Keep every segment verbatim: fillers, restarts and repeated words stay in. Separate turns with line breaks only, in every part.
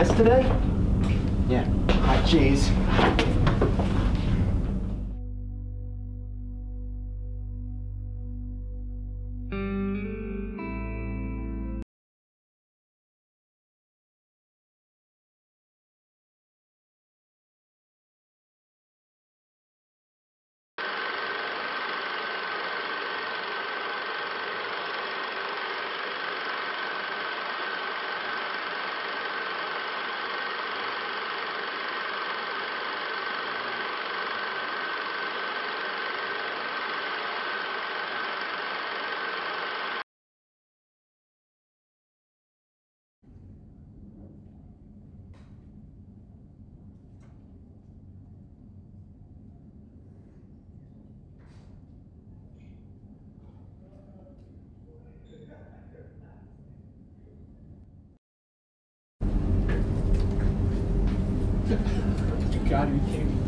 nice today?
Yeah, hot cheese. God, you kidding me?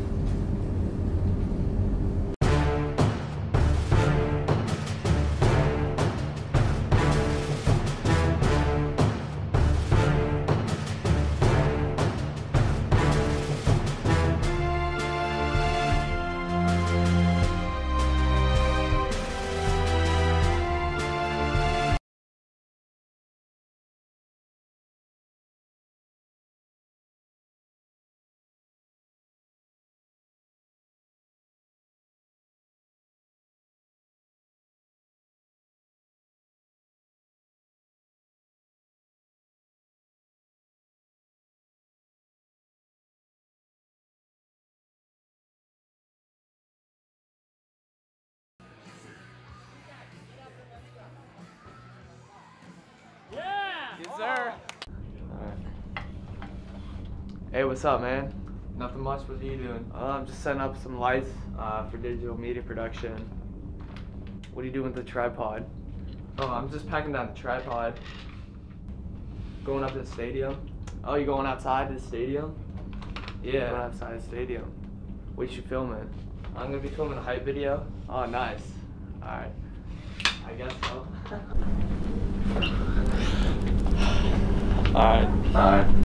Yes, sir. Alright. Hey, what's up, man?
Nothing much. What are you doing?
Uh, I'm just setting up some lights uh, for digital media production. What are you doing with the tripod?
Oh, I'm just packing down the tripod.
Going up to the stadium? Oh, you going outside to the stadium?
Yeah.
Going outside the stadium. What you filming?
I'm gonna be filming a hype video.
Oh, nice. Alright.
I guess so.
Alright. Alright.